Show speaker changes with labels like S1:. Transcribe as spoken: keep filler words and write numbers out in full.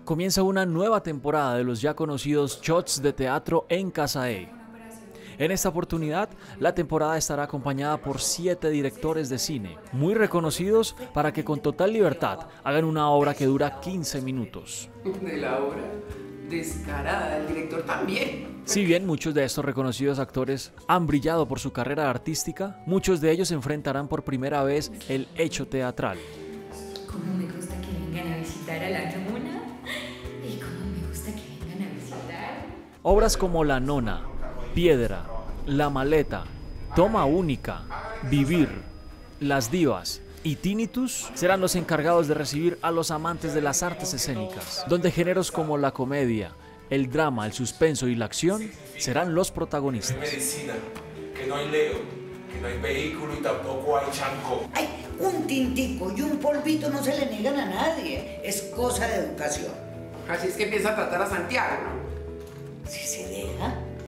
S1: comienza una nueva temporada de los ya conocidos Shots de Teatro en Casa E. En esta oportunidad, la temporada estará acompañada por siete directores de cine, muy reconocidos para que con total libertad hagan una obra que dura quince minutos.
S2: De la obra descarada, el director también.
S1: Si bien muchos de estos reconocidos actores han brillado por su carrera artística, muchos de ellos enfrentarán por primera vez el hecho teatral.
S3: Cómo me gusta que vengan a visitar a la Yamuna y cómo me gusta que vengan a visitar.
S1: Obras como La Nona, Piedra, La Maleta, Toma Única, Vivir, Las Divas y Tinnitus serán los encargados de recibir a los amantes de las artes escénicas, donde géneros como la comedia, el drama, el suspenso y la acción serán los protagonistas.
S4: No hay medicina, que no hay Leo, que no hay vehículo y tampoco hay chanco.
S5: Ay, un tintico y un polvito no se le niegan a nadie, es cosa de educación.
S2: Así es que empieza a tratar a Santiago, ¿no?
S5: Si se deja.